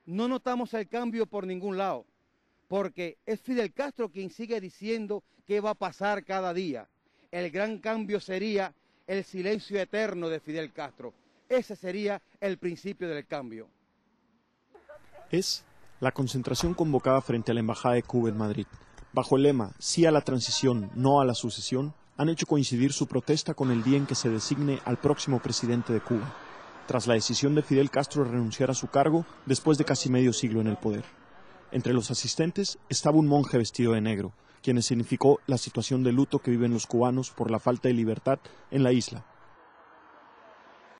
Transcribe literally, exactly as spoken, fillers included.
no notamos el cambio por ningún lado, porque es Fidel Castro quien sigue diciendo qué va a pasar cada día. El gran cambio sería el silencio eterno de Fidel Castro. Ese sería el principio del cambio. Es la concentración convocada frente a la Embajada de Cuba en Madrid. Bajo el lema "Sí a la transición, no a la sucesión", han hecho coincidir su protesta con el día en que se designe al próximo presidente de Cuba, tras la decisión de Fidel Castro de renunciar a su cargo después de casi medio siglo en el poder. Entre los asistentes estaba un monje vestido de negro, quien significó la situación de luto que viven los cubanos por la falta de libertad en la isla,